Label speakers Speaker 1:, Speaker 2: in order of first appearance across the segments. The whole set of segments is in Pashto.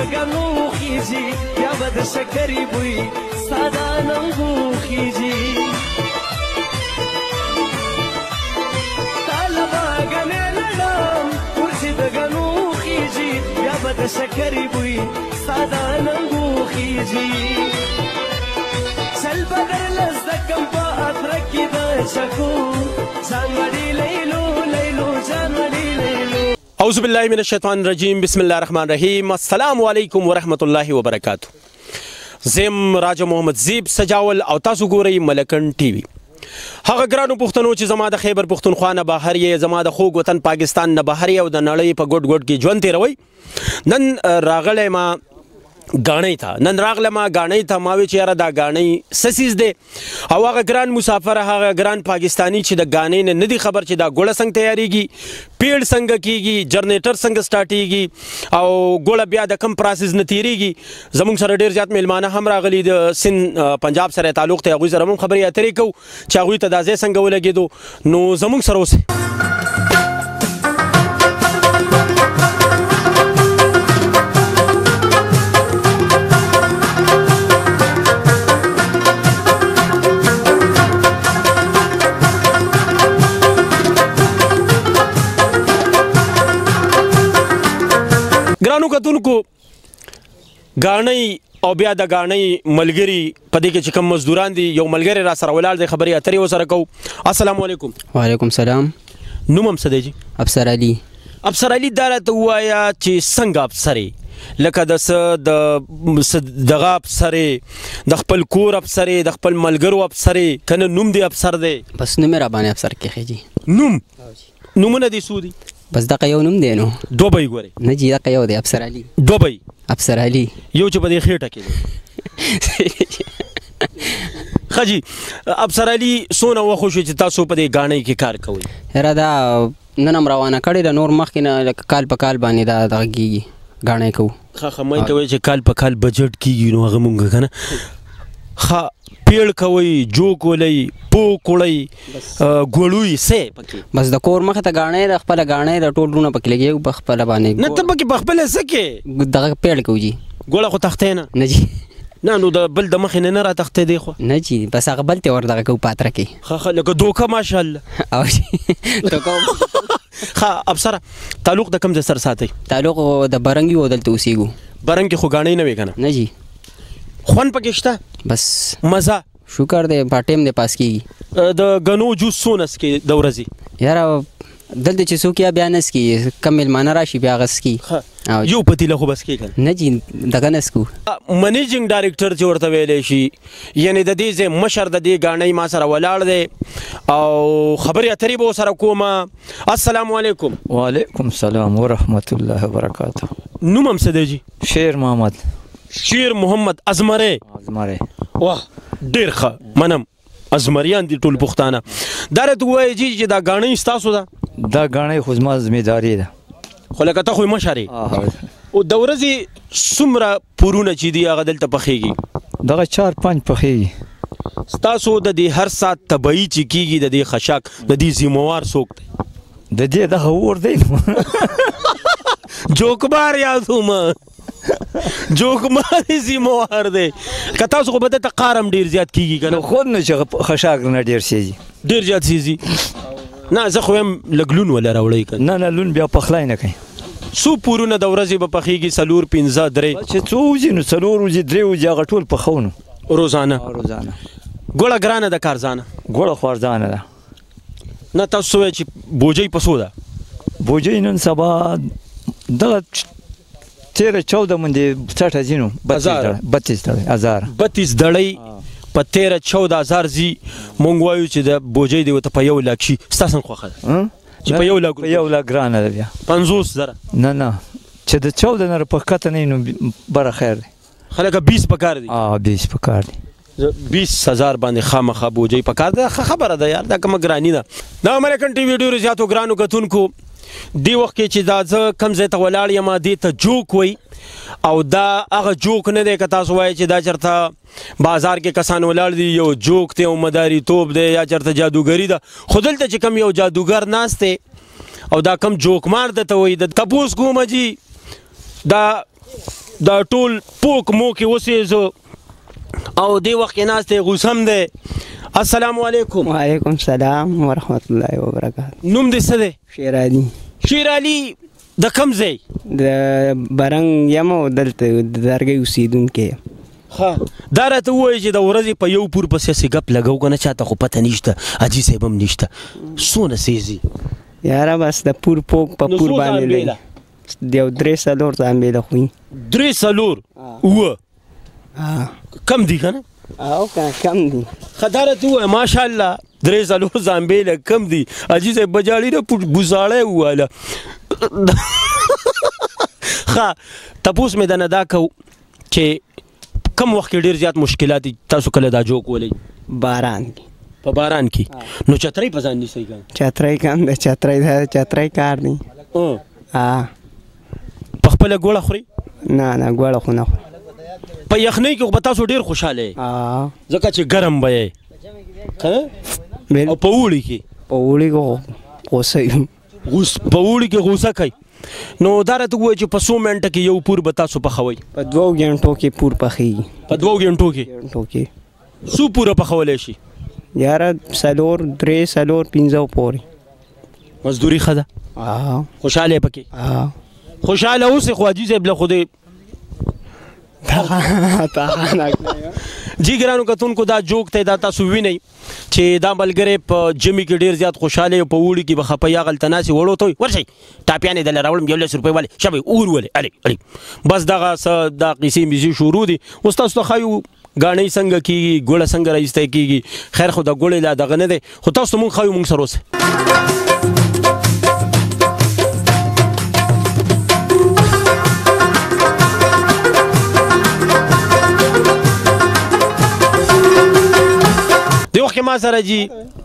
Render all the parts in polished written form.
Speaker 1: ګنو خیږي بیا به د شکرې بوی ستا د اننګو خیږي تاله به ګنې لړم ورځي د ګنو خیږي بیا به د شکرې بوی ستا د اننګو خیږي چل به درله زده کړم په اتره کې د چکو ځان وړي لیلو لیلو جان وړي لیلو. اعوذ بالله من الشیطان الرجیم بسم الله الرحمن الرحیم. السلام علیکم ورحمۃ اللہ وبرکاتہ. زم راجا محمد زیب سجاول او تاسو ګورئ ملکن ټي وي. هغه ګرانو پښتنو چې زما د خیبر پښتونخوا نه بهر یې زما د خوږ وطن پاکستان نه بهر یې او د نړۍ په ګوټ ګوټ کې ژوند تېروئ. نن راغلی ما غاڼۍ ته ما وی چې یاره دا غاڼۍ څه څیز دی او هغه ګران مسافر هغه ګران پاکستانی چې د غاڼۍ نه نه دي خبر چې دا ګوړه څنګه تیاریږي پیړ څنګه کیږي جنریټر څنګه سټارټیږي او ګوړه بیا د کم پروسس نه تیریږي. زموږ سره ډېر زیات میلمانه هم راغلي د سند پنجاب سره تعلق ته هغوی سره هم خبرې اترې کوو چې هغوی ته دا ځای څنګه ولګېدو. نو زموږ سره اوسئ. ګرانو کتونکو غاڼۍ او بیا د غاڼۍ ملګري په دې کې چې کوم مزدوران دي یو ملګری را سره ولاړ دی خبرې اترې ورسره کوو. السلام علیکم. وعلیکم السلام. نوم هم څه دی جي؟ افسر علي. افسر علي دا راته ووایه چې څنګه افسرې لکه د دغه افسرې د خپل کور افسرې د خپل ملګرو افسرې که نه نوم دی افسر دی؟ بس نوم یې راباندې افسر کېښی جي. نومونه دې څو دي؟ بس دغه یو نوم دی نو دوه به یې ګورئ. نه جي دغه یو دی افسر علي. دوه به یې افسر علي یو چې په دې خېټه کې دی. ښه جي افسر علي څونه وخت وشو چې تاسو په دې غاڼۍ کې کار کوئ؟ یاره دا نن هم روانه کړې ده نور مخکې نه لکه کال په کال باندې دا دغه کېږي غاڼۍ کوو. ښه مایي کوئ چې کال په کال بجټ کېږي نو هغه مونږ که نه ښه پیړ کوئ جوک ولئ پوک وړئ ګوړوئ څه پکې؟ بس د کور مخې ته غاڼۍ ده خپله غاڼۍ ده ټول ورونه پکې لګېږو په خپله باندې. نه ته پکې په خپله څه کې دغه پیړ کوو جي. ګوړه خو تختې نه؟ نه جي. نه نو د بل د مخې نه را تختې دی خو؟ نه جي بس هغه بل ته ور دغه کوو پاتره کې. ښه لکه دوکه ماشاءالله. او دوکه. ښه افسره تعلق د کوم ځای سره ساتئ؟ تعلق د برنګ یو دلته اوسېږو. برنګ کې خو غاڼۍ نه وې که نه؟ نه جي. خوند پکې شته؟ بس مزه شکر دی په ټیم دی پاس کېږي. د غنو جوس څو نس کې د ورځې؟ یاره دلته چې څوک یا بیا نس کي کم میلمانه راشي بیا هغه څکي. یو پتیله خو بس کېږي نه جي دغه نه څکو. منیجنګ ډایرکټر چې ورته ویلی شي یعنې د دې ځای مشر د دې غاڼۍ ما سره ولاړ دی او خبرې اترې به ورسره کومه. السلام علیکم. وعلیکم السلام ورحمت الله وبرکاته. نوم هم څه دی جي؟ شیر محمد. شیر محمد ازمری. واه ډېر ښه منم ازمریان دي ټول پښتانه. دا راته ووایه جي چې دا غاڼۍ ستاسو ده؟
Speaker 2: دا غاڼۍ خو زما ذمېداري ده.
Speaker 1: خو لکه ته خو یې مشر یې او د ورځې څومره پورونه چې دي هغه دلته پخېږي؟
Speaker 2: دغه 4-5 پخېږي.
Speaker 1: ستاسو د دې هر ساعت طبعي چې کېږي د دې خشاک د دې ذموار څوک دی؟
Speaker 2: د دې دغه اور دی
Speaker 1: جوکبار یادومه جوکماري ذموار دی. که تاسو خو به دلته قار هم ډېر زیات کېږي که نه؟
Speaker 2: خود نه چې خشاک نه ډېر سېځي
Speaker 1: ډېر زیات سېځي. نه زه خو یم لږ لون وله راوړئ که
Speaker 2: نه نه لون بیا پخلی نه کوي.
Speaker 1: څو پورونه د ورځې به پخېږي؟ 4 5 3
Speaker 2: چې څو وځي نو 4 وځي 3 وځي هغه ټول پخو نو
Speaker 1: روزانه. ګوړه ګرانه ده که ارزانه؟
Speaker 2: ګوړه خو ارزانه ده.
Speaker 1: نه تاسو ووایه چې بوجۍ په څو ده؟
Speaker 2: بوجۍ نن سبا دغه 13-14 باندې 60 ځي نو 32 دړۍ په 13-14 ځي. مونږ وایو چې د بوجۍ دی ورته په 1 لک شي. ستا څنګه خوښه ده چې په 1 لک؟ په 1 لک ګرانه ده بیا
Speaker 1: 50,000.
Speaker 2: نه نه چې د 14 نه په ښکته نه وي نو بره خیر دی.
Speaker 1: خلکه 20 پکار دي.
Speaker 2: 20 پکار دي.
Speaker 1: 20,000 باندې خامخا بوجۍ پکار ده. ښه خبره ده یار دا کومه ګراني ده. دا امریکن ټي وي ډېرو زیاتو ګرانو کتونکو دی وخت کې چې دا زه کوم ځای ته ولاړ یم دې ته جوک وایي او دا هغه جوک نه دی که تاسو وایئ چې دا چېرته بازار کې کسان ولاړ دي یو جوک دی او مداریتوب دی یا چېرته جادوګري ده. خو دلته چې کوم یو جادوګر ناست دی او دا کوم جوکمار درته وایي د تپوس کومه جي دا دا ټول پوک موکې اوسې زه او دې وخت کې ناست دی غوسم دی. السلام علیکم.
Speaker 3: وعلیکم السلام ورحمت الله وبرکاته.
Speaker 1: نوم دې څه دی؟
Speaker 3: شیر علي.
Speaker 1: شیر علي د کوم ځای؟
Speaker 3: د برنګ یم او دلته د درګۍ اوسېدونکی یم.
Speaker 1: ښه دا راته ووایي چې د ورځې په یو پور پسې هسې ګپ لګو که نه چاته خو پته نشته حاجي صاحب هم نشته څونه سیزي؟
Speaker 3: یاره بس د پور پوک په پور باندې دی یو 3-4 ځامبېله خوي.
Speaker 1: 3-4 اوه کم دي که نه؟
Speaker 3: او که کم دي.
Speaker 1: ښه دا راته ووایه ماشاءالله 3-4 ځامبېله کم دي. حاجي صاحب بجاړي نه بوزاړی وواله. ښه تپوس مې دنه دا کوو چې کم وخت کې ډېر زیات مشکلات دي تاسو کله دا جوک ولئ؟
Speaker 3: باران کې.
Speaker 1: په باران کې نو چترۍ په ځان نیسئ که؟
Speaker 3: چترۍ کم ده چترۍ کار دی.
Speaker 1: په خپله ګوړه خورئ؟
Speaker 3: نه ګوړه خو نه خورم.
Speaker 1: په یخنۍ کې خو به تاسو ډېر خوشحاله یې ځکه چې ګرم به یې او په اوړي کې؟
Speaker 3: په اوړي کې غوسه یم.
Speaker 1: په اوړي کې غوسه کوئ. نو دا راته ووایه چې په څو منټه کې یو پور به تاسو پخوئ؟
Speaker 3: په 2 غنټو کې پور پخېږي.
Speaker 1: په 2 غنټو کې څو پوره پخولی شي؟
Speaker 3: یاره 4 3 4 5 پورې.
Speaker 1: مزدوري ښه ده؟ خوشحاله یې پکې؟ خوشحاله اوسې خو حاجي صاحب له خو دې جی ګرانو کتونکو دا جوک دی دا تاسو وینئ چې دا ملګری په ژمي کې ډېر زیات خوشحاله او په اوړي کې به خفه یا هغلته ناستې وړو ته وایي ورشئ ټاپیانې دله راوړم 11 روپۍ والې شبئ اور ولې الې بس دغه څه دا قیسې میزې شروع دي. اوس تاسو ته ښایو ګاڼۍ څنګه کېږي ګوړه څنګه رایستی کېږي. خیر خو د ګوړې لا دغه نه دی خو تاسو ته مونږ ښایو مونږ سره اوسئ. ما سره جی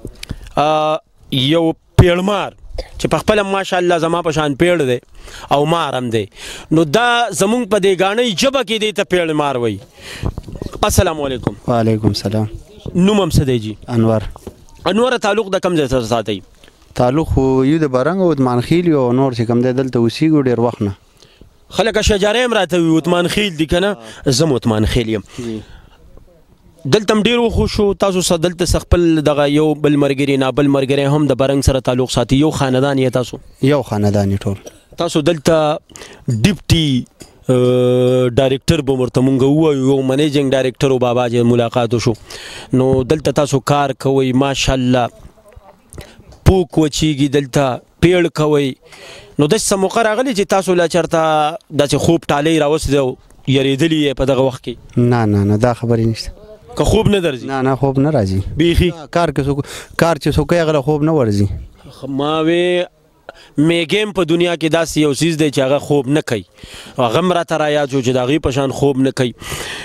Speaker 1: یو پیړمار چې په خپله ماشاءالله زما په شان پیړ دی او مار هم دی نو دا زمونږ په دې ګاڼۍ ژبه کې دی ته پیړمار وایي. السلام علیکم.
Speaker 4: وعلیکم السلام.
Speaker 1: نوم هم څه دی جی؟
Speaker 4: انور.
Speaker 1: انوره تعلق د کوم ځای سره ساتئ؟
Speaker 4: تعلق خو یو د برنګ او عثمان خیل یو نور چې کوم دی دلته اوسېږو ډېر وخت نه.
Speaker 1: خلک شجارې هم راته وي عثمان خیل دي که نه؟ زه هم عثمان خیل یم. دلته هم ډېر وخوښ شو تاسو سره دلته څه خپل دغه یو بل ملګري نابل ملګری هم د برنګ سره تعلق ساتي یو خاندان یې تاسو؟
Speaker 4: یو خاندان یې ټول.
Speaker 1: تاسو دلته ډیپټي ډایرکټر به ورته مونږ ووایو یو منیجنګ ډایرکټر و بابا چې ملاقات وشو نو دلته تاسو کار کوئ ماشاءالله پوک وچیږي دلته پیړ کوئ نو داسې څه موقع راغلی چې تاسو لا چېرته داسې خوب ټالۍ راوستی او یېرېدلي یې په دغه وخت کې؟
Speaker 4: نه دا خبرې نشته.
Speaker 1: که خوب نه درځي؟
Speaker 4: نه خوب نه راځي
Speaker 1: بیخي.
Speaker 4: کار چې څوک کوي هغه خوب نه ورځي.
Speaker 1: ما وې میګیم په دنیا کې داسې یو څیز دی چې هغه خوب نه کوي هغه هم راته رایاد شو چې د هغې په شان خوب نه کوي.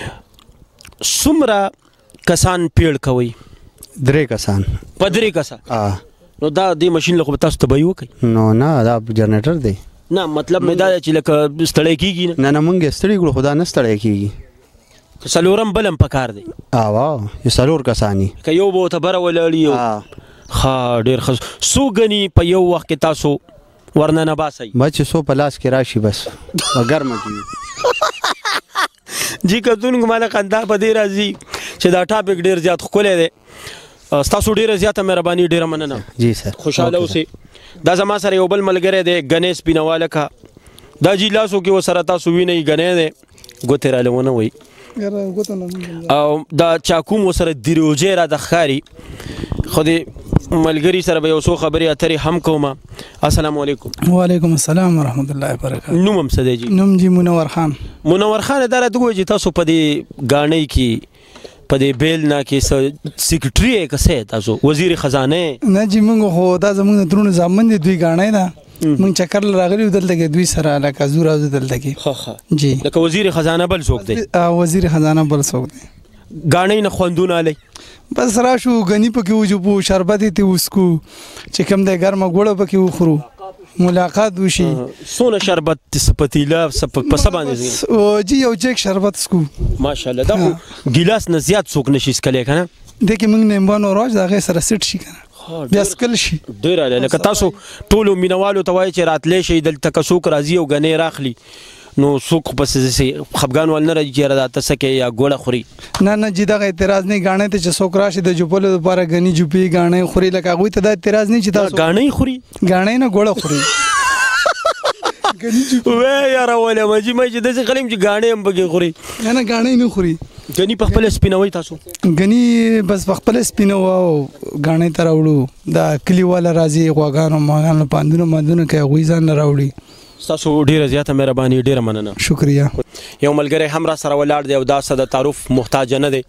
Speaker 1: څومره کسان پیړ کوئ؟
Speaker 4: 3 کسان.
Speaker 1: په 3 کسه؟ نو دا دې مشین له خو به تاسو تباهي وکړئ؟
Speaker 4: نو نه دا جنریټر دی.
Speaker 1: نه مطلب مې دا دی چې لکه ستړی کېږي
Speaker 4: نه مونږ یې ستړي کړو خو دا نه ستړی کېږي.
Speaker 1: څلورم بل هم پکار دی؟
Speaker 4: یو 4 کسان یي.
Speaker 1: که یو به ورته بره ولاړي یو ښه ډېر ښه. څو ګني په یو وخت کې تاسو ورننه باسئ؟
Speaker 4: بس چې څو په لاس کې راشي بس په ګرمه کې
Speaker 1: جی کتونکو ماله خندا په دې راځي چې دا ټاپک ډېر زیات ښکلی دی. ستاسو ډېره زیاته مهرباني ډېره مننه.
Speaker 4: جی سر
Speaker 1: خوشحاله اوسئ. دا زما سره یو بل ملګری دی ګنې سپینواله کا دا جی لاسو کې ورسره تاسو وینئ ګنې دی ګوتې راله ونه وایي او دا چاکوم ورسره دیروجی را د ښکاري خو د ملګري سره به یو څو خبرې اترې هم کوم. السلام علیکم.
Speaker 5: وعلیکم السلام ورحمت الله وبرکاته.
Speaker 1: نوم هم څه دی جی؟
Speaker 5: نوم جی منور خان.
Speaker 1: منور خان دا راته ووایي چې تاسو په دې ګاڼۍ کې په دې بیل نه کې څه سیکرټري یې که څه تاسو وزیر خزانه؟
Speaker 5: نه جی موږ خو دا زموږ د ترونو زامن دي دوی ګاڼۍ ده موږ چکر راغلی و دلته کې دوی سره لکه زور او دلته کې جی
Speaker 1: لکه وزیر خزانه بل څوک دی؟
Speaker 5: وزیر خزانه بل څوک دی.
Speaker 1: ګاڼۍ نه خوندونه علی
Speaker 5: بس راشو غنی پکې وجو شربت ته وسکو چې کوم د ګرمه ګوړه پکې وخورو ملاقات وشي.
Speaker 1: څونه شربت سپتیلا په سبا نه
Speaker 5: او جی یو چک شربت سکو
Speaker 1: ماشاءالله. دا خو ګیلاس نه زیات څوک نشي سکلی که نه؟
Speaker 5: د کې موږ نیمبانو راج د هغې سره سیټ شي که نه بیا سکل شي
Speaker 1: ډېر لکه تاسو ټولو مینوالو ته وایي چې راتلی شئ دلته که څوک راځي او ګنې راخلي نو څوک پسې خفګان ول نه راځي چې یاره دا ته څه کوې یا ګوړه خوري
Speaker 5: نه جی دغه اعتراض نه غاڼې ته چې څوک راشي د جوپلو لپاره غني جوپي غاڼې خوري لکه هغوی ته دا اعتراض نه چې تاسو
Speaker 1: غاڼې خوري
Speaker 5: غاڼې نه ګوړه خوري
Speaker 1: وې یاره ولې مجي مې چې داسې خلک چې غاڼې هم پکې خوري
Speaker 5: نه غاڼې نه خوري
Speaker 1: غني په خپل سپینوي تاسو
Speaker 5: غني بس په خپل سپینو او غاڼې ته راوړو دا کلیواله راځي غواګانو ماګانو پاندونه کوي هغوی ځان نه راوړي
Speaker 1: تاسو ډیره زیاته مهرباني ډیره مننه
Speaker 5: شکریہ
Speaker 1: یو ملګری هم را سره ولاړ دی او دا څه د تعارف محتاج نه دی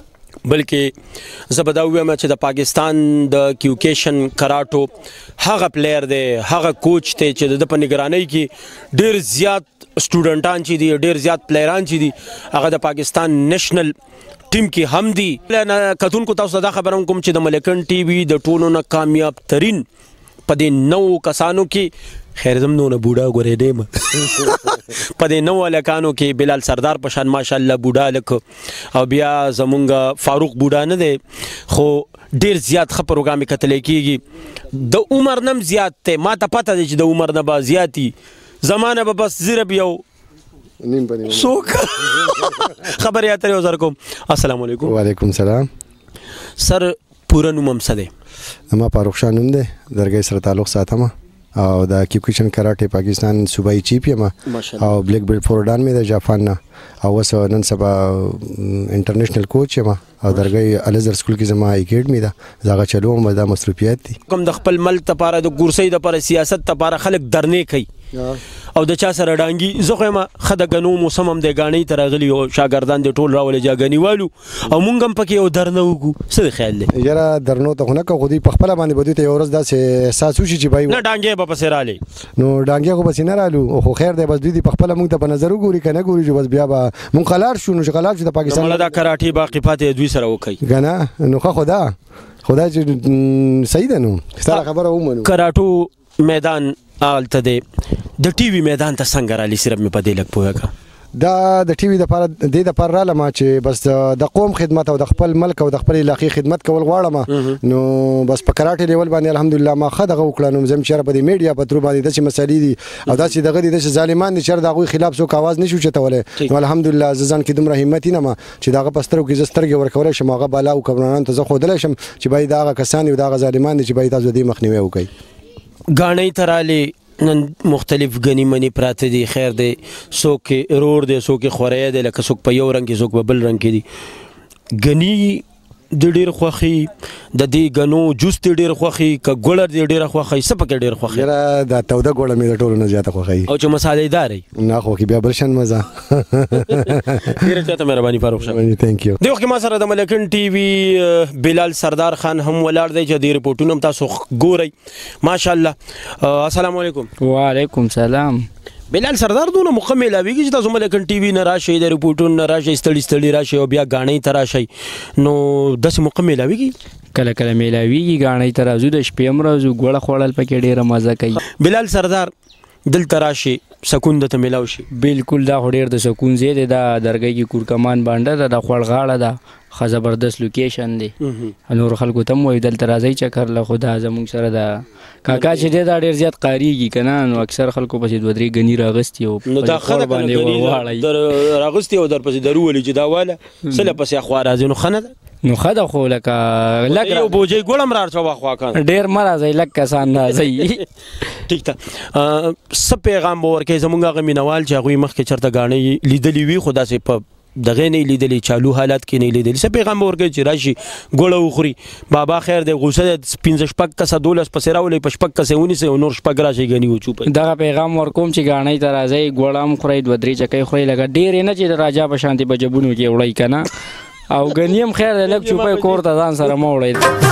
Speaker 1: بلکې زه به دا ووایم چې د پاکستان د کیوکیشن کراټو هغه پلیر دی هغه کوچ دی چې د په نگرانۍ کې ډیر زیات سټوډنټان چې دي ډیر زیات پلیران چې دي هغه د پاکستان نېشنل ټیم کې هم دي کتونکو تاسو دا خبره کوم چې د ملکن ټي وي د ټولو نه کامیاب ترین په دې 9 کسانو کې خیر زم نو نه بوډا ګورې دی په دې 9 هلکانو کې بلال سردار په شان ماشاءالله بوډا هلک او بیا زمونږ فاروق بوډا نه دی خو ډیر زیات ښه پروګرام یې کتلی کېږي د عمر نه هم زیات دی ما ته پته دی چې د عمر نه به زیات وي زمانه به بس زیرب یو څوک خبر اترې او زر کوم السلام علیکم
Speaker 6: وعلیکم السلام
Speaker 1: سر پوره نوم هم څه دی
Speaker 6: ما فاروق شاه نوم دی درګۍ سره تعلق ساتم او د کیوکیشن کراټه پاکستان صوبایي چیف یم او بلیک بیلټ فوردان مې د جاپان نه او اوس نن سبا انټرنیشنل کوچ یم او درګۍ الازر سکول کې زما اکیډمي ده زغه چلوم دا مصروفیات دي
Speaker 1: کوم د خپل ملک لپاره د ګورسۍ لپاره سیاست لپاره خلک درنې کوي او د چا سره ډانګي زه خو یم ښه د ګنو موسم هم دی ګاڼۍ ته راغلي او شاګردان دې ټول راولې جاګني والو او مونږ هم پکې یو درنه وکړو څه د خیال دی
Speaker 6: یاره درنو ته خو نه کوو خو دوی په خپله باندې به دوی ته یو ورځ داسې احساس وشي چې
Speaker 1: نه ډانګې به پسې رالې
Speaker 6: نو ډانګې خو پسې نه رالو خو خیر دی بس دوی په خپله مونږ ته په نظر وګوري که نه ګوري چې بس بیا به مونږ خلاړ شو نو چې خلاړ شو د پاکستان
Speaker 1: دا کراټې باقي پاتې دوی سره وکړي
Speaker 6: که نه نو ښه خو دا چې صحیح ده نو ستا خبره ومنو
Speaker 1: کراټو میدان هلته دی د ټي وي میدان ته څنګه رالي صرف مې په دې لږ پوهېږه
Speaker 6: دا د ټي وي دې دپاره رالم چې بس د قوم خدمت او د خپل ملک او د خپل علاقې خدمت کول غواړم نو بس په کراټې لیول باندې الحمدلله ما ښه دغه وکړه نو زم چې په دې میډیا په ترو باندې داسې مسالې دي او داسې دغه دي داسې ظالمان دي چې د هغوی خلاف څوک اواز نه شو چتولی نو الحمدلله زه ځان کې دومره همت ینم چې د هغه په سترګو کې زه سترګې ورکولی شم هغه بالا او کمرانانو ته زه ښودلی شم چې باید د هغه کسان دي او د هغه ظالمان دي چې باید تاسو د دې مخنیوی وکړئ
Speaker 1: ګاڼۍ ته رالې نن مختلف غنی منی پراته دي خیر دی څوک رور دی څوک خوریا دی لکه څوک په یو رنګ کې څوک په بل رنګ کې دي غنی د ډیر خوخي د دې غنو جوس د ډیر خوخي ک ګولر د ډیر خوخي سپک ډیر خوخي
Speaker 6: یاره دا توده ګوله مې د ټولو نه زیاته خوخي
Speaker 1: او چې مصالحې داري
Speaker 6: نه خو کې بیا بلشن مزه
Speaker 1: ډیر ته مهرباني فاروق شاه
Speaker 6: ثانک یو
Speaker 1: دیو کې ما سره د ملکن ټي وي بلال سردار خان هم ولاړ دی چې د ریپورتونو تاسو ګورئ ماشاءالله السلام علیکم
Speaker 3: وعلیکم السلام
Speaker 1: بلال سردار دونه موقع میلاویږي چې تاسو ملکن ټي وي نه راشئ د ریپورټونو نه راشئ ستړي راشئ او بیا غاڼۍ ته راشئ نو داسې موقع میلاویږي
Speaker 3: کله کله میلاویږي غاڼۍ ته راځو د شپې هم راځو ګوړه خوړل پکې ډېره مزه کوي
Speaker 1: بلال سردار دلته راشئ سکون درته میلاو شي
Speaker 3: بالکل دا خو ډېر د سکون ځای دی دا درګۍ کې کورکمان بانډه ده د خوړ غاړه ده ښه زبردست لوکیشن دی نور خلکو ته هم وایي دلته راځئ چکر له خو دا زموږ سره د کاکا چې دی دا ډېر زیات قاریږي که نه نو اکثر خلکو پسې 2-3 غني راغستي او
Speaker 1: نو دا ښه ده که غني راغستي او درپسې درولي چې دا واله څه له پسې اخوا راځي نو ښه نه ده
Speaker 3: نو ښه ده خو لکه لږ
Speaker 1: یو بوجۍ ګوړه هم راړچوه اخوا کان
Speaker 3: ډېر مه راځئ لږ کسان راځئ
Speaker 1: ټیک ده څه پیغام به ورکوي زموږ هغه مینوال چې هغوی مخکې چېرته ګاڼۍ لیدلي وي خو داسې په دغې نه یې لیدلي چالو حالات کې نه یې لیدلي څه پیغام به ورکوي چې راشي ګوړه وخوري بابا خیر دی غوسه دی 15 کسه 12 پسې راولئ په 6 کسې ونیسئ او نور 6 راشئ ګني وچوپئ
Speaker 3: دغه پیغام ورکوم چې ګاڼۍ ته راځئ ګوړه هم خورئ 2-3 چکۍ خورئ لکه ډېرې نه چې د راجا په شانتې په جبونو کې وړئ که نه او ګني هم خیر دی لږ چوپۍ کور ته ځان سره مه وړئ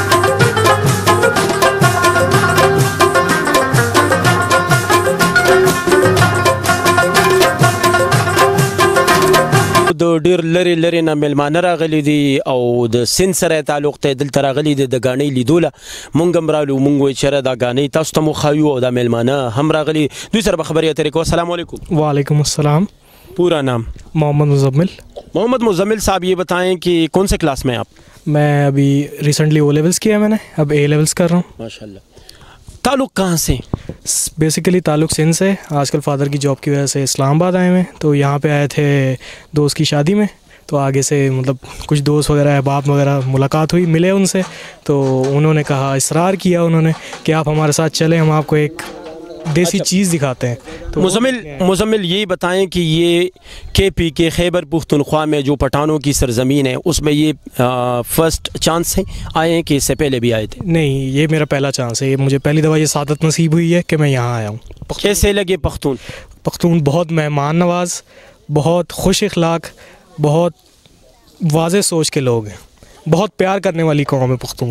Speaker 1: د ډیر لري نه میلمانه راغلي دي او د سند سره تعلق ته دلته راغلي دي د غاڼۍ لیدوله مونږ هم رالو مونږ وایي چېرې دا غاڼۍ تاسو ته مو ښایو او دا میلمانه هم راغلي دوی سره به خبرې اترې کوو السلام علیکم
Speaker 7: وعلیکم السلام
Speaker 1: پورا نام محمد مزمل صاحب یہ بتائیں کہ کون سے کلاس میں آپ
Speaker 7: میں ابھی ریسنٹلی او لیولس کیا میں نے اب اے لیولس کر رہا ہوں
Speaker 1: ماشاء اللہ ताल्लुक़ कहाँ से?
Speaker 7: बेसिकली ताल्लुक़ सिंध से। आजकल फ़ादर की जॉब की वजह से इस्लामाबाद आए हुए हैं, तो यहाँ पे आए थे दोस्त की शादी में, तो आगे से मतलब कुछ दोस्त वगैरह अहबाब वगैरह मुलाकात हुई, मिले उनसे, तो उन्होंने कहा, इसरार किया उन्होंने कि आप हमारे साथ चलें, हम आपको एक देसी चीज़ दिखाते हैं। तो
Speaker 1: मुज़म्मिल यही बताएं कि ये KP के खैबर पुख्तनख्वा में जो पठानों की सरजमीन है, उसमें ये फर्स्ट चांस है आए हैं कि इससे पहले भी आए थे?
Speaker 7: नहीं, ये मेरा पहला चांस है। मुझे पहली दफ़ा ये सादत नसीब हुई है कि मैं यहाँ आया हूँ।
Speaker 1: कैसे लगे पख्तून?
Speaker 7: पख्तून बहुत मेहमान नवाज, बहुत खुश अखलाक, बहुत वाज़े सोच के लोग हैं, बहुत प्यार करने वाली कौम है पख्तून।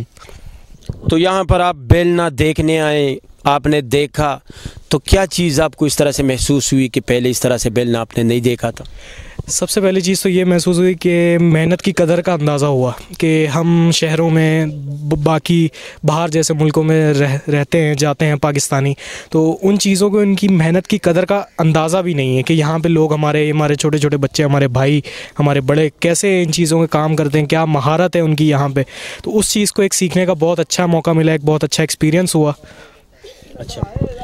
Speaker 1: तो यहाँ पर आप बेलना देखने आए, आपने देखा, तो क्या चीज़ आपको इस तरह से महसूस हुई कि पहले इस तरह से बेलना आपने नहीं देखा था?
Speaker 7: सबसे पहली चीज़ तो ये महसूस हुई कि मेहनत की कदर का अंदाज़ा हुआ कि हम शहरों में बाकी बाहर जैसे मुल्कों में रहते हैं, जाते हैं पाकिस्तानी, तो उन चीज़ों को, इनकी मेहनत की कदर का अंदाज़ा भी नहीं है कि यहाँ पे लोग हमारे छोटे छोटे बच्चे, हमारे भाई, हमारे बड़े कैसे इन चीज़ों के काम करते हैं, क्या महारत है उनकी यहाँ पे। तो उस चीज़ को एक सीखने का बहुत अच्छा मौका मिला, एक बहुत अच्छा एक्सपीरियंस हुआ।
Speaker 1: अच्छा,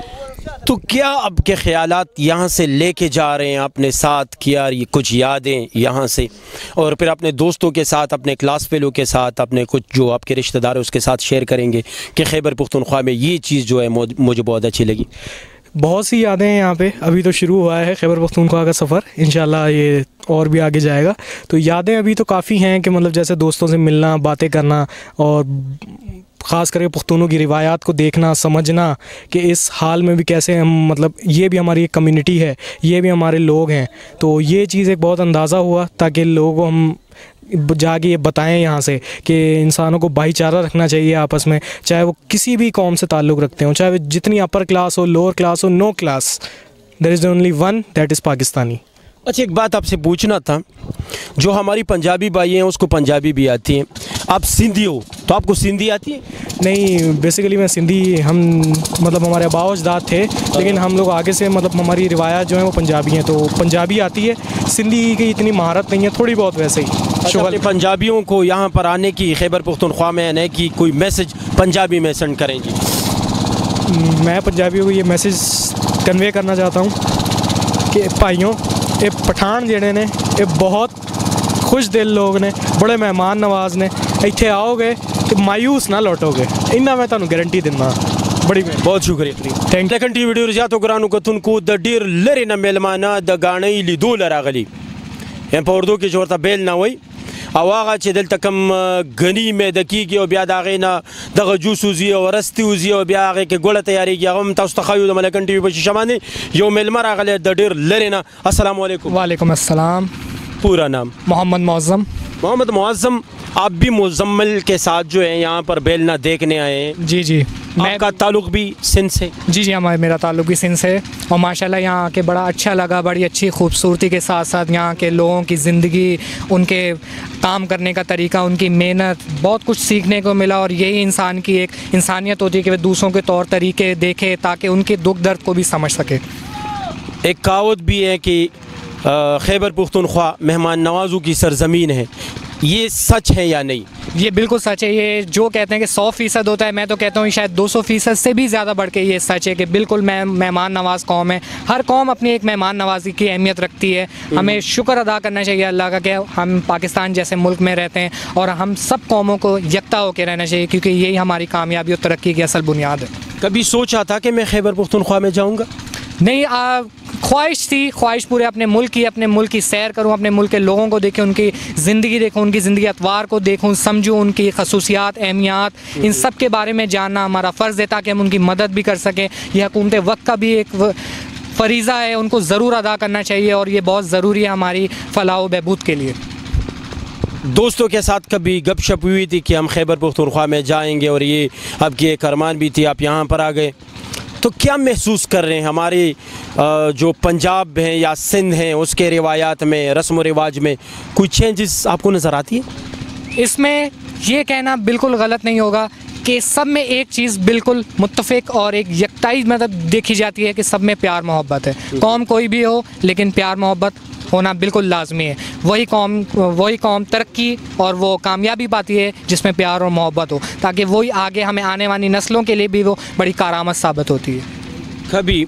Speaker 1: तो क्या अब के ख्यालात यहाँ से लेके जा रहे हैं अपने साथ कि यार ये कुछ यादें यहाँ से, और फिर अपने दोस्तों के साथ, अपने क्लास फेलो के साथ, अपने कुछ जो आपके रिश्तेदार हैं उसके साथ शेयर करेंगे कि खैबर पुख्तनख्वा में ये चीज़ जो है मुझे बहुत अच्छी लगी?
Speaker 7: बहुत सी यादें हैं यहाँ पे, अभी तो शुरू हुआ है खैबर पुख्तनख्वा का सफ़र, इंशाल्लाह ये और भी आगे जाएगा। तो यादें अभी तो काफ़ी हैं कि मतलब जैसे दोस्तों से मिलना, बातें करना, और ख़ास करके पुख्तूनों की रिवायात को देखना, समझना कि इस हाल में भी कैसे हम, मतलब ये भी हमारी एक कम्युनिटी है, ये भी हमारे लोग हैं। तो ये चीज़ एक बहुत अंदाज़ा हुआ, ताकि लोगों को हम जाके ये बताएं यहाँ से कि इंसानों को भाईचारा रखना चाहिए आपस में, चाहे वो किसी भी कौम से ताल्लुक़ रखते हों, चाहे वो जितनी अपर क्लास हो, लोअर क्लास हो, no class, there is only one, that is Pakistani.
Speaker 1: अच्छा, एक बात आपसे पूछना था, जो हमारी पंजाबी भाई हैं उसको पंजाबी भी आती है, आप सिंधी हो तो आपको सिंधी आती है?
Speaker 7: नहीं, बेसिकली मैं सिंधी, हम मतलब हमारे आबा अजदाद थे, लेकिन हम लोग आगे से मतलब हमारी रिवायत जो है वो पंजाबी हैं, तो पंजाबी आती है, सिंधी की इतनी महारत नहीं है, थोड़ी बहुत वैसे ही।
Speaker 1: अच्छा, पंजाबियों को यहाँ पर आने की, खैबर पुख्तनख्वा में आने की कोई मैसेज पंजाबी में सेंड करें जी?
Speaker 7: मैं पंजाबियों को ये मैसेज कन्वे करना चाहता हूँ कि भाइयों, ये पठान जेड़े ने ये बहुत खुश दिल लोग ने, बड़े मेहमान नवाज ने, इत्थे आओगे तो मायूस ना लौटोगे, इन्ना मैं तुहानू गारंटी दिंदा। बड़ी
Speaker 1: बहुत शुक्रिया, थैंक यू। टी वीडियो रिजातो ग्रानू कथुनको द डीर लरे न मेलमाना द गाणई लिदो लरागली यहाँ पर उर्दू की जोरता बेल ना वही आवागा چې دلته کم غنی مې د کیږي او بیا دا غینا دغه جوس وزي او رستي وزي او بیا هغه کې ګوله تیاریږي. هغه هم تاسو ته خایو د ملکن ټي وي په شیشه باندې یو میلمه راغلی د ډېر لرې نه. السلام علیکم.
Speaker 7: وعلیکم السلام.
Speaker 1: पूरा नाम?
Speaker 7: मोहम्मद मुअज़्ज़म.
Speaker 1: मोहम्मद मुअज़्ज़म, आप भी मुज़म्मिल के साथ जो है यहाँ पर बेलना देखने आए हैं?
Speaker 7: जी जी.
Speaker 1: आपका ताल्लुक़ भी सिंध से?
Speaker 7: जी जी, मेरा ताल्लुक़ भी सिंध से, और माशाल्लाह यहाँ आके बड़ा अच्छा लगा, बड़ी अच्छी खूबसूरती के साथ साथ यहाँ के लोगों की ज़िंदगी, उनके काम करने का तरीका, उनकी मेहनत, बहुत कुछ सीखने को मिला। और यही इंसान की एक इंसानियत होती है कि वह दूसरों के तौर तरीके देखे ताकि उनके दुख दर्द को भी समझ सके।
Speaker 1: एक कहावत भी है कि खैबर पुख्तनख्वा मेहमान नवाज़ों की सरज़मीन है, ये सच है या नहीं?
Speaker 7: ये बिल्कुल सच है। ये जो कहते हैं कि 100% होता है, मैं तो कहता हूँ शायद 200% से भी ज़्यादा बढ़ के ये सच है कि बिल्कुल मेहमान नवाज़ कौम है। हर कौम अपनी एक मेहमान नवाज़ी की अहमियत रखती है। हमें शुक्र अदा करना चाहिए अल्लाह का कि हम पाकिस्तान जैसे मुल्क में रहते हैं, और हम सब कौमों को यकता होकर रहना चाहिए, क्योंकि यही हमारी कामयाबी और तरक्की की असल बुनियाद है।
Speaker 1: कभी सोचा था कि मैं खैबर पुख्तनख्वा में जाऊँगा?
Speaker 7: नहीं, ख्वाहिश थी, ख्वाहिश पूरे अपने मुल्क की सैर करूं, अपने मुल्क के लोगों को देखूं, उनकी ज़िंदगी देखूं, उनकी ज़िंदगी अतवार को देखूं, समझूं, उनकी खसूसियात, अहमियात, इन सब के बारे में जानना हमारा फ़र्ज़ है ताकि हम उनकी मदद भी कर सकें। यह हुकूमत वक्त का भी एक फ़रीज़ा है, उनको ज़रूर अदा करना चाहिए, और ये बहुत ज़रूरी है हमारी फ़लाह व बहबूद के लिए।
Speaker 1: दोस्तों के साथ कभी गपशप हुई थी कि हम खैबर पुख्तनख्वा में जाएंगे, और ये आपकी एक अरमान भी थी, आप यहाँ पर आ गए, तो क्या महसूस कर रहे हैं? हमारे जो पंजाब हैं या सिंध हैं उसके रिवायात में, रस्म व रिवाज में कोई चेंजेस आपको नज़र आती है?
Speaker 7: इसमें ये कहना बिल्कुल गलत नहीं होगा कि सब में एक चीज़ बिल्कुल मुत्तफ़िक और एक यकताई मतलब देखी जाती है कि सब में प्यार मोहब्बत है। कौम कोई भी हो, लेकिन प्यार मोहब्बत होना बिल्कुल लाजमी है। वही कौम तरक्की और वो कामयाबी पाती है जिसमें प्यार और मोहब्बत हो, ताकि वही आगे हमें आने वाली नस्लों के लिए भी वो बड़ी कारामद साबित होती है।
Speaker 1: कभी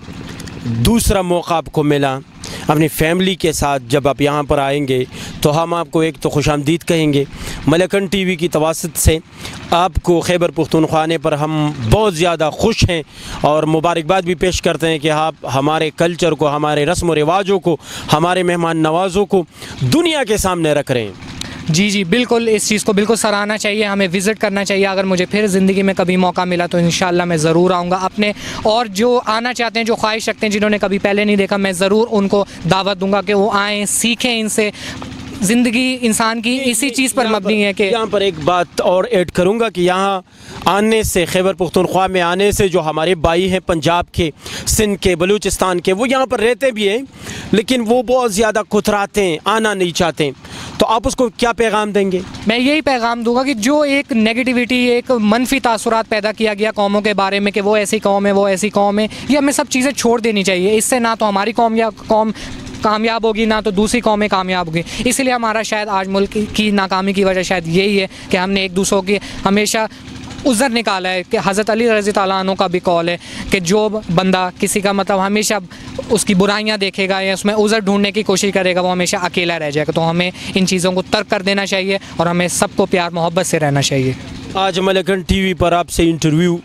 Speaker 1: दूसरा मौका आपको मिला अपनी फैमिली के साथ, जब आप यहाँ पर आएंगे तो हम आपको एक तो खुशामदीद कहेंगे। मलकन टीवी की तवासत से आपको खैबर पख्तूनख्वा पर हम बहुत ज़्यादा खुश हैं और मुबारकबाद भी पेश करते हैं कि आप हमारे कल्चर को, हमारे रस्म व रिवाजों को, हमारे मेहमान नवाज़ों को दुनिया के सामने रख रहे हैं।
Speaker 7: जी बिल्कुल, इस चीज़ को बिल्कुल सराहना चाहिए, हमें विज़िट करना चाहिए। अगर मुझे फिर ज़िंदगी में कभी मौका मिला तो इंशाल्लाह मैं ज़रूर आऊँगा अपने, और जो आना चाहते हैं, जो ख्वाहिश रखते हैं, जिन्होंने कभी पहले नहीं देखा, मैं ज़रूर उनको दावत दूँगा कि वो आएँ, सीखें इनसे। ज़िंदगी इंसान की इसी चीज़ पर मबनी है कि
Speaker 1: यहाँ पर एक बात और ऐड करूँगा कि यहाँ आने से, खैबर पख्तूनख्वा में आने से जो हमारे भाई हैं पंजाब के, सिंध के, बलूचिस्तान के, वो यहाँ पर रहते भी हैं लेकिन वो बहुत ज़्यादा कुतराते हैं, आना नहीं चाहते, तो आप उसको क्या पैगाम देंगे?
Speaker 7: मैं यही पैगाम दूंगा कि जो एक नेगेटिविटी, एक मनफी तासुरात पैदा किया गया कौमों के बारे में कि वो ऐसी कौम है, वो ऐसी कौम है, ये हमें सब चीज़ें छोड़ देनी चाहिए। इससे ना तो हमारी कौम कामयाब होगी, ना तो दूसरी कौमें कामयाब होगी। इसलिए हमारा शायद आज मुल्क की नाकामी की वजह शायद यही है कि हमने एक दूसरों की हमेशा उज़र निकाला है। कि हज़रत अली रज़ी ताला अन्हु का भी कौल है कि जो बंदा किसी का मतलब हमेशा उसकी बुराइयां देखेगा या उसमें उज़र ढूंढने की कोशिश करेगा, वो हमेशा अकेला रह जाएगा। तो हमें इन चीज़ों को तर्क कर देना चाहिए और हमें सबको प्यार मोहब्बत से रहना चाहिए।
Speaker 1: आज मलकन टीवी पर आपसे इंटरव्यू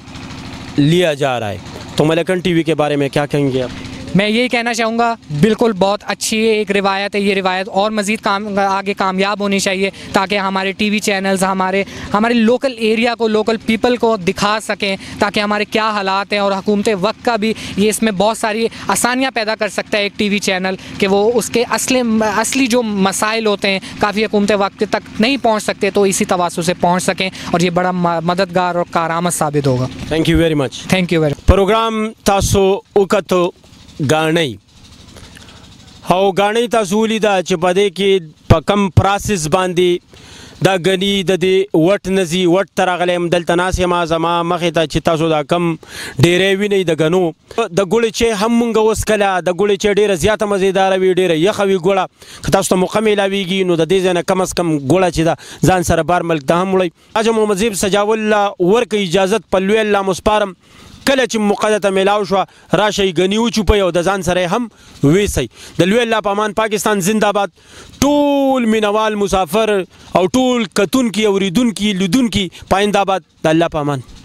Speaker 1: लिया जा रहा है, तो मलकन टीवी के बारे में क्या कहेंगे आप?
Speaker 7: मैं यही कहना चाहूँगा, बिल्कुल बहुत अच्छी एक रिवायत है, ये रिवायत और मज़ीद आगे कामयाब होनी चाहिए ताकि हमारे टीवी चैनल्स हमारे लोकल एरिया को, लोकल पीपल को दिखा सकें, ताकि हमारे क्या हालात हैं। और हुकूमत वक्त का भी ये इसमें बहुत सारी आसानियाँ पैदा कर सकता है एक टीवी चैनल, कि वो उसके असली जो मसाइल होते हैं काफ़ी हुकूमत वक्त तक नहीं पहुँच सकते, तो इसी तवासु से पहुँच सकें और ये बड़ा मददगार और कारामद साबित होगा।
Speaker 1: Thank you very much.
Speaker 7: Thank you very much.
Speaker 1: Programme तासो उकतो गानई हाउ गानई तासो लिदा چې پدې کې په کم پروسس باندې دا غنی د دې وټ نزي وټ ترغلم دلته ناس ما زما مخې ته چې تاسو دا کم ډېرې ویني د غنو د ګولې چې هم مونږ اوس کله د ګولې چې ډېره زیاته مزیدار وي، ډېره یخه وي ګوله، که تاسو ته موقع میلاویږي نو د دې ځای نه کم از کم ګوله چې دا ځان سره بار ملک ته هم وړئ. حاجه محمد زیب سجاو الله ورکه اجازت په لوی الله مسپارم، کله چې مقدته میلاو شو راشي غنی او چوپي او د ځان سره هم وېسي. د لوی الله په امان. پاکستان زنده‌باد. ټول مینوال مسافر او ټول کتون کی اوریدون کی لیدون کی پاینده باد. د الله په امان.